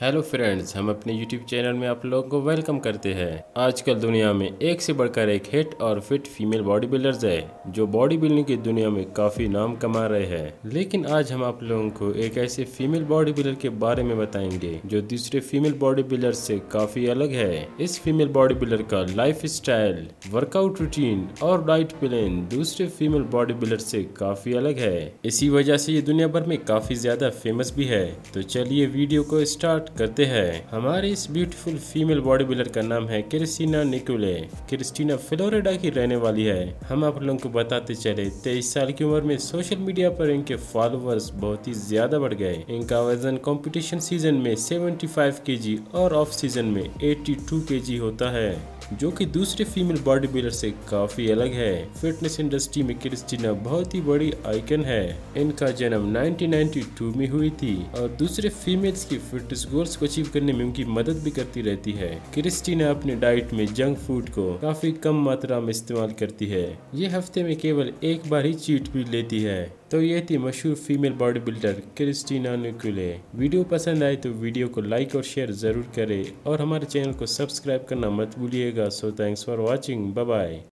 Hello friends, हम अपने YouTube channel में आप लोगों को वेलकम करते हैं। आजकल दुनिया में एक से बढ़कर एक हिट और फिट फीमेल बॉडी बिल्डर्स है जो बॉडी बिल्डिंग की दुनिया में काफ़ी नाम कमा रहे हैं। लेकिन आज हम आप लोगों को एक ऐसे फीमेल बॉडी बिल्डर के बारे में बताएंगे जो दूसरे फीमेल बॉडी बिल्डर से काफ़ी अलग है। इस फीमेल बॉडी बिल्डर का लाइफ स्टाइल, वर्कआउट रूटीन और डाइट प्लान दूसरे फीमेल बॉडी बिल्डर से काफ़ी अलग है। इसी वजह से ये दुनिया भर में काफ़ी ज़्यादा फेमस भी है। तो चलिए वीडियो को स्टार्ट करते हैं। हमारे इस ब्यूटीफुल फीमेल बॉडी बिल्डर का नाम है क्रिस्टीना निकोले। क्रिस्टीना फ्लोरिडा की रहने वाली है। हम आप लोगों को बताते चले 23 साल की उम्र में सोशल मीडिया पर इनके फॉलोअर्स बहुत ही ज्यादा बढ़ गए। इनका वजन कंपटीशन सीजन में 75 केजी और ऑफ सीजन में 82 केजी होता है, जो कि दूसरे फीमेल बॉडी बिल्डर से काफी अलग है। फिटनेस इंडस्ट्री में क्रिस्टीना बहुत ही बड़ी आइकन है। इनका जन्म 1992 में हुई थी और दूसरे फीमेल्स की फिटनेस गोल्स को अचीव करने में उनकी मदद भी करती रहती है। क्रिस्टीना अपने डाइट में जंक फूड को काफी कम मात्रा में इस्तेमाल करती है। ये हफ्ते में केवल एक बार ही चीट भी लेती है। तो ये थी मशहूर female bodybuilder Christina Nicole. Video पसंद आए तो वीडियो को लाइक और शेयर जरूर करें और हमारे चैनल को सब्सक्राइब करना मत भूलिएगा। So thanks for watching, bye bye.